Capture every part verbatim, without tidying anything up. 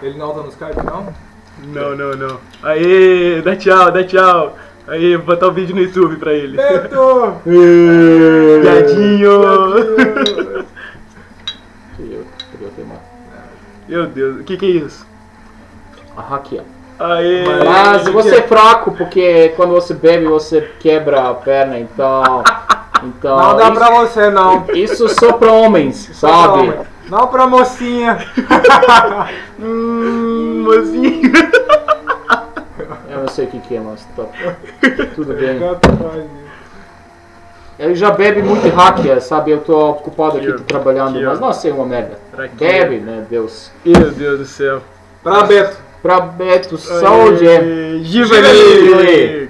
Ele não tá no Skype, não? Não, não, não. Aê, dá tchau, dá tchau. Aí, vou botar o vídeo no YouTube pra ele. Beto! Viadinho! Meu Deus, o que que é isso? Ah, aqui, ó. Aê! Mas você é fraco porque quando você bebe você quebra a perna, então. Então. Não dá isso, pra você, não. Isso só pra homens, Só pra sabe? homem. Não pra mocinha. Hum, mocinho. Eu não sei o que, que é, mas tá tudo bem. Gato faz isso. Ele já bebe muito hacker, sabe? Eu tô ocupado aqui, Aqui, ó. tô trabalhando, Aqui, ó. mas não sei uma merda. Pra quê? Bebe, né, Deus. Meu Deus do céu. Pra Beto. Pra Beto, saúde. Aê, Giva Giva ali.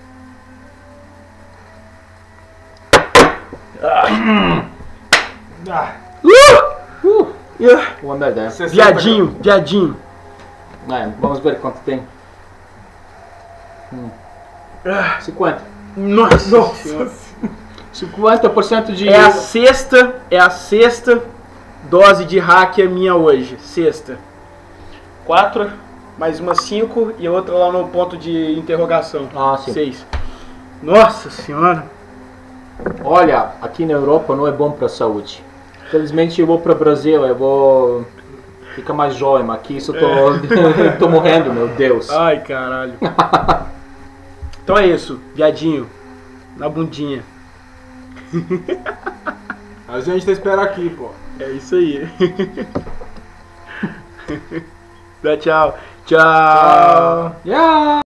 Ah, Uh, Yeah. uma merda. sessenta Viadinho, viadinho. É, vamos ver quanto tem. Hum. Ah, cinquenta. Nossa, Nossa Senhora. cinquenta por cento de. É a sexta, é a sexta dose de hacker minha hoje. Sexta. Quatro, mais uma cinco e a outra lá no ponto de interrogação. Ah, sim. Seis. Nossa senhora. Olha, aqui na Europa não é bom pra saúde. Infelizmente eu vou para o Brasil, eu vou ficar mais jovem, mas aqui eu tô, tô morrendo, meu Deus. Ai, caralho. Então é isso, viadinho. Na bundinha. A gente tá esperando aqui, pô. É isso aí. Dá tchau. Tchau. Yeah.